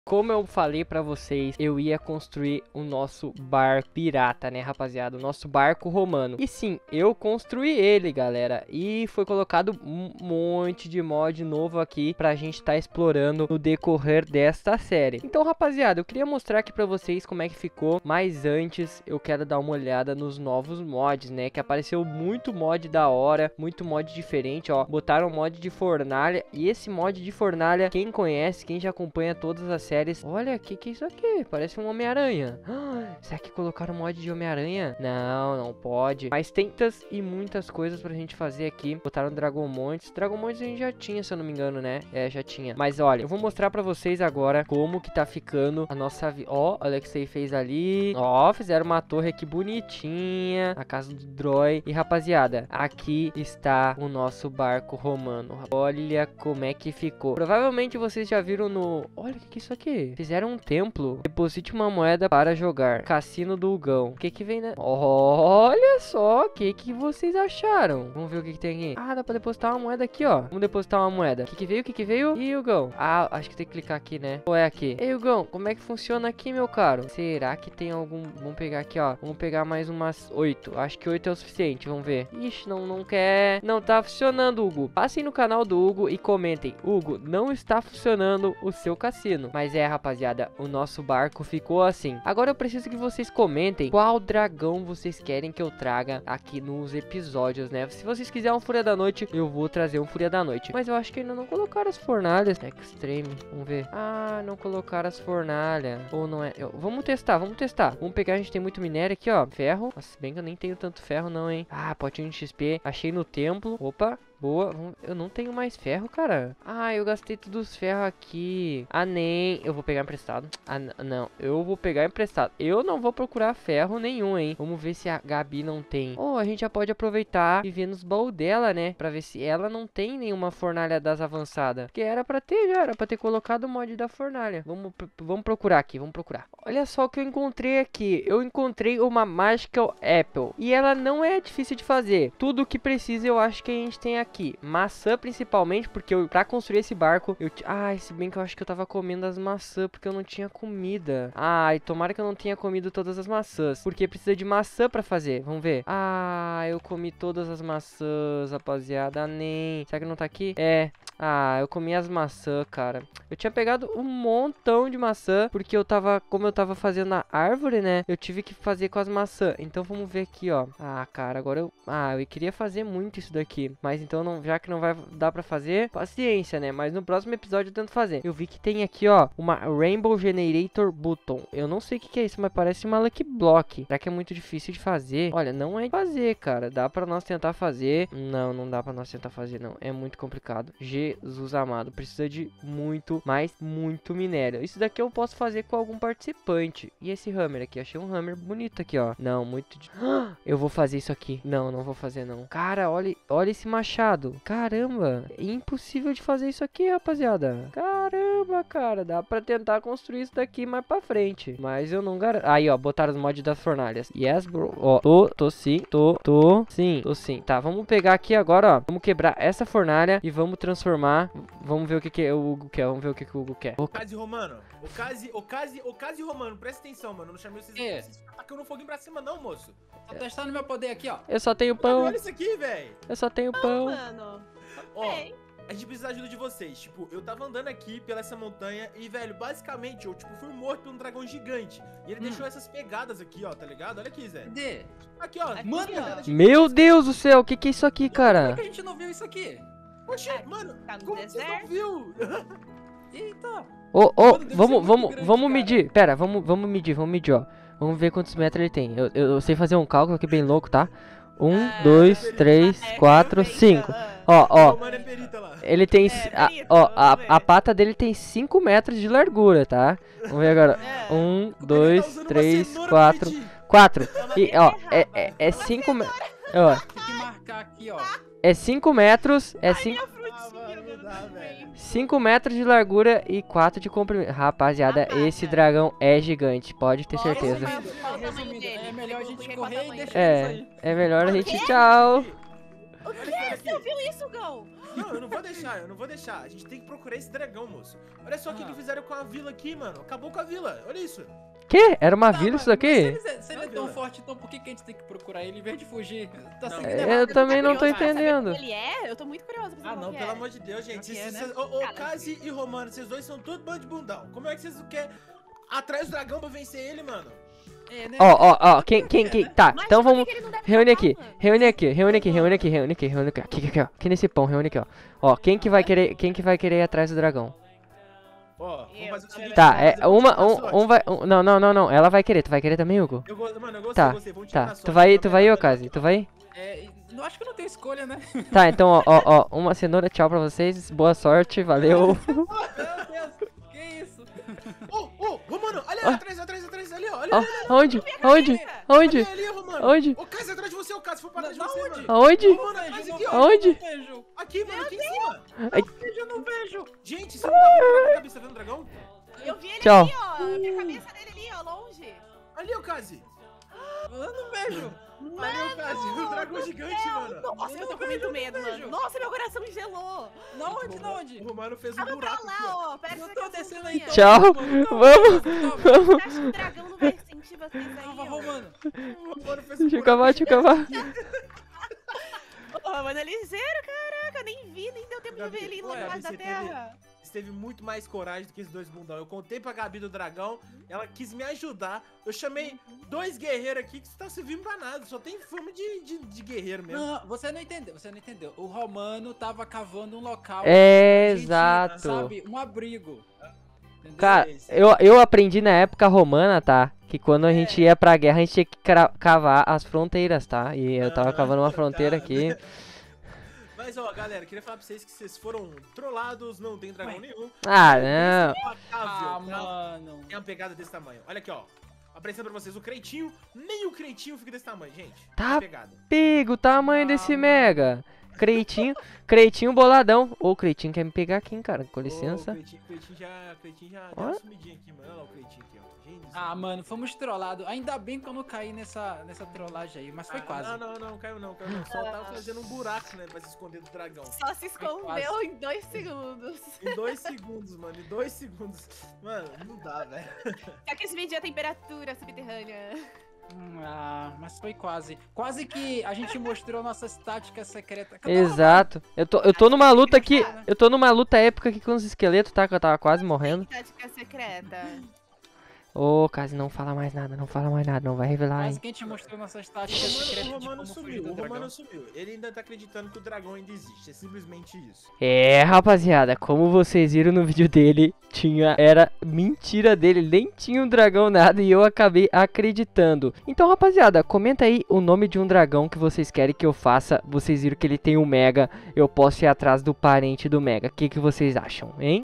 Como eu falei pra vocês, eu ia construir o nosso barco pirata, né, rapaziada? O nosso barco romano. E sim, eu construí ele, galera. E foi colocado um monte de mod novo aqui pra gente tá explorando no decorrer desta série. Então, rapaziada, eu queria mostrar aqui pra vocês como é que ficou. Mas antes, eu quero dar uma olhada nos novos mods, né? Que apareceu muito mod da hora, muito mod diferente, ó. Botaram mod de fornalha. E esse mod de fornalha, quem conhece, quem já acompanha todas as séries. Olha, que é isso aqui? Parece um Homem-Aranha. Será que colocaram mod de Homem-Aranha? Não pode. Mas tem muitas e muitas coisas pra gente fazer aqui. Botaram Dragomontes. Dragomontes a gente já tinha, se eu não me engano, né? É, já tinha. Mas olha, eu vou mostrar pra vocês agora como que tá ficando a nossa... Ó, o Alexei fez ali. Ó, fizeram uma torre aqui bonitinha. A casa do Droy. E, rapaziada, aqui está o nosso barco romano. Olha como é que ficou. Provavelmente vocês já viram no... Olha, o que é isso aqui? Fizeram um templo. Deposite uma moeda para jogar. Cassino do Hugão. O que vem, né? Olha só. O que vocês acharam? Vamos ver o que tem aqui. Ah, dá pra depositar uma moeda aqui, ó. Vamos depositar uma moeda. O que veio? O que veio? Ih, Hugão. Ah, acho que tem que clicar aqui, né? Ou é aqui? Ei, Hugão, como é que funciona aqui, meu caro? Será que tem algum... Vamos pegar aqui, ó. Vamos pegar mais umas 8. Acho que 8 é o suficiente. Vamos ver. Ixi, não quer... Não tá funcionando, Hugo. Passem no canal do Hugo e comentem. Hugo, não está funcionando o seu cassino. Mas rapaziada, o nosso barco ficou assim. Agora eu preciso que vocês comentem qual dragão vocês querem que eu traga aqui nos episódios, né? Se vocês quiserem um Fúria da Noite, eu vou trazer um Fúria da Noite. Mas eu acho que ainda não colocaram as fornalhas. Extreme, vamos ver. Ah, não colocaram as fornalhas. Ou não é? Vamos testar, vamos testar. Vamos pegar, a gente tem muito minério aqui, ó. Ferro. Nossa, bem que eu nem tenho tanto ferro não, hein. Ah, potinho de XP. Achei no templo. Opa. Boa, eu não tenho mais ferro, cara. Ah, eu gastei todos os ferros aqui. Ah, nem. Eu vou pegar emprestado. Ah, não. Eu vou pegar emprestado. Eu não vou procurar ferro nenhum, hein. Vamos ver se a Gabi não tem. Oh, a gente já pode aproveitar e ver nos baús dela, né. Pra ver se ela não tem nenhuma fornalha das avançadas. Porque era pra ter já. Era pra ter colocado o mod da fornalha. Vamos procurar aqui. Vamos procurar. Olha só o que eu encontrei aqui. Eu encontrei uma Magical Apple. E ela não é difícil de fazer. Tudo o que precisa eu acho que a gente tem aqui. Maçã principalmente, porque pra construir esse barco, se bem que eu acho que eu tava comendo as maçãs, porque eu não tinha comida. Ai, tomara que eu não tenha comido todas as maçãs, porque precisa de maçã pra fazer. Vamos ver. Ah, eu comi todas as maçãs, rapaziada. Nem. Será que não tá aqui? É. Ah, eu comi as maçãs, cara. Eu tinha pegado um montão de maçã, porque como eu tava fazendo a árvore, né? Eu tive que fazer com as maçãs. Então vamos ver aqui, ó. Ah, cara, agora eu queria fazer muito isso daqui. Mas então, já que não vai dar pra fazer, paciência, né? Mas no próximo episódio eu tento fazer. Eu vi que tem aqui, ó, uma Rainbow Generator Button. Eu não sei o que é isso, mas parece uma Lucky Block. Será que é muito difícil de fazer? Olha, não é de fazer, cara. Dá pra nós tentar fazer. Não dá pra nós tentar fazer, não. É muito complicado. Jesus amado, precisa de muito, mas muito minério. Isso daqui eu posso fazer com algum participante. E esse hammer aqui? Achei um hammer bonito aqui, ó. Não, muito... Eu vou fazer isso aqui. Não vou fazer, não. Cara, olha esse machado. Caramba, é impossível de fazer isso aqui, rapaziada. Caramba, cara, dá pra tentar construir isso daqui mais pra frente. Mas eu não garanto. Aí, ó, botaram os mods das fornalhas. Yes, bro. Ó, tô sim. Tá, vamos pegar aqui agora, ó. Vamos quebrar essa fornalha e vamos transformar. Vamos ver o que o Hugo quer. Vamos ver o que o Hugo quer. Ocase romano. Ocase romano. Presta atenção, mano. Eu não chamei vocês atacando fogo pra cima, não, moço. Tô testando meu poder aqui, ó. Eu só tenho pão. Olha isso aqui, velho. Eu só tenho pão. Mano. Ó, a gente precisa da ajuda de vocês. Tipo, eu tava andando aqui pela essa montanha e, velho, basicamente, eu, tipo, fui morto por um dragão gigante. E ele deixou essas pegadas aqui, ó, tá ligado? Olha aqui, Zé. Cadê? Aqui, ó. Mano, Meu Deus do céu, o que é isso aqui, Por cara? que a gente não viu isso aqui? Oxê, mano, Tá no como você não deserto? viu? Eita. Ô, deve ser vamos muito grande, cara. medir. Pera, vamos medir, ó. Vamos ver quantos metros ele tem. Eu sei fazer um cálculo aqui bem louco, tá? 1, 2, 3, 4, 5. Ó, Mano, é perita lá. ele tem... perito, a pata dele tem 5 metros de largura, tá? Vamos ver agora. 1, 2, 3, 4... 4. E, ó, é 5 metros... Ó, Tem que marcar aqui, ó. é 5 metros... É 5... Não dá, velho. 5 metros de largura e 4 de comprimento. Rapaziada, esse dragão é gigante, pode ter certeza. Resumindo, é melhor a gente correr e deixar isso É, aí. é melhor a gente... Tchau! O que? Você ouviu isso, Gão? Não, eu não vou deixar. A gente tem que procurar esse dragão, moço. Olha só o que fizeram com a vila aqui, mano. Acabou com a vila, olha isso. Que? Era uma Tá, vila mas isso aqui? Se ele é tão forte, então por que a gente tem que procurar ele em vez de fugir? Tá Não. seguindo Eu também não tô Curiosa pra saber entendendo. como ele é? Eu tô muito curiosa pra saber Ah, como não, que pelo é. amor de Deus, gente. Pior que é, né? Ô, Kazi e Romano, vocês dois são tudo bando de bundão. Como é que vocês querem atrás do dragão pra vencer ele, mano? É, né? Ó, quem, tá, Mas então por que vamos, que ele não deve reúne matar, aqui, mano? reúne aqui, aqui, ó, aqui nesse pão, reúne aqui, ó, quem que vai querer ir atrás do dragão? Ó, vamos fazer o seguinte. Tá, vamos fazer um vai, não, ela vai querer, tu vai querer também, Hugo? Mano, eu gostei, Tá, vamos tirar tá, na sorte. tu vai, Vamos Okazi, tu vai? Não acho que não tem escolha, né? Tá, então, ó, uma cenoura, tchau pra vocês, boa sorte, valeu. Meu Deus, que isso? Ô, Romano, ali, atrás, ali, ó, ali, Ó, ali, Onde? ali, Romano. Onde? Ô, Kazi, atrás de você, ô, Kazi, foi pra trás de você, Aonde? mano. Aonde? Romano, atrás aqui, ó. Aonde? Não vejo. Aqui, mano, aqui em cima. Eu não vejo. Gente, você não tá vendo a cabeça, tá vendo o dragão? Eu vi ele Tchau. ali, ó. Eu vi a cabeça dele ali, ó, longe. Ali, ô, Kazi. Eu não vejo. Ali, ô, Kazi, o dragão gigante, mano. Nossa, eu tô com muito medo, mano. Nossa, meu coração gelou. Na onde? O Romano fez um Tava pra buraco aqui, ó. lá, ó. Perto Eu da tô casa descendo da aí. montanha. Tchau, vamos. Você acha que o dragão não vai sentir vocês aí? Tava ó? roubando. O Romano fez um Deixa eu buraco. cavar. Ô, mano, é ligeiro, caraca. Eu nem vi, nem deu tempo de Gabi, ver ele lá ué, debaixo da você terra. Você teve muito mais coragem do que esses dois bundão. Eu contei pra Gabi do dragão, ela quis me ajudar. Eu chamei dois guerreiros aqui que não tá servindo pra nada. Só tem fome de guerreiro mesmo. Não, você não entendeu. O Romano tava cavando um local. É, pra gente, exato. Sabe, um abrigo. Entendeu? Cara, eu aprendi na época romana, tá? Que quando a gente ia pra guerra, a gente tinha que cavar as fronteiras, tá? E eu tava cavando uma fronteira aqui. Mas, ó, galera, queria falar pra vocês que vocês foram trollados, não tem dragão nenhum. Ah, não. Ah, Implacável, tá? mano. É uma pegada desse tamanho. Olha aqui, ó. Apresentando pra vocês o Creitinho. Nem o Creitinho fica desse tamanho, gente. Tá. Uma pegada. Pega o tamanho desse mega. Creitinho boladão. Ô, o Creitinho quer me pegar aqui, hein, cara. Com licença. Ô, Creitinho já deu Ó. uma sumidinha aqui, mano. Olha lá o Creitinho aqui, ó. Gente, Ah, mano, fomos trollados. Ainda bem que eu não caí nessa trollagem aí, mas foi quase. Não, caiu não. Só tava fazendo um buraco, né, pra se esconder do dragão. Só se escondeu em 2 segundos. Em 2 segundos, mano, em 2 segundos. Mano, não dá, velho. Só que esse vídeo é a temperatura subterrânea. Ah, mas foi quase. Quase que a gente mostrou nossas táticas secretas. Exato. Eu tô numa luta aqui. Eu tô numa luta épica aqui com os esqueletos, tá? Que eu tava quase morrendo. Tática secreta. Ô, Kazi, não fala mais nada, não vai revelar, Quase hein. que a gente mostrou nossas táticas O secretas de Romano como fugir sumiu, do o dragão. Romano sumiu. Ele ainda tá acreditando que o dragão ainda existe. É simplesmente isso. É, rapaziada, como vocês viram no vídeo dele, era mentira dele, ele nem tinha um dragão nada e eu acabei acreditando. Então, rapaziada, comenta aí o nome de um dragão que vocês querem que eu faça. Vocês viram que ele tem um Mega, eu posso ir atrás do parente do Mega. O que vocês acham, hein?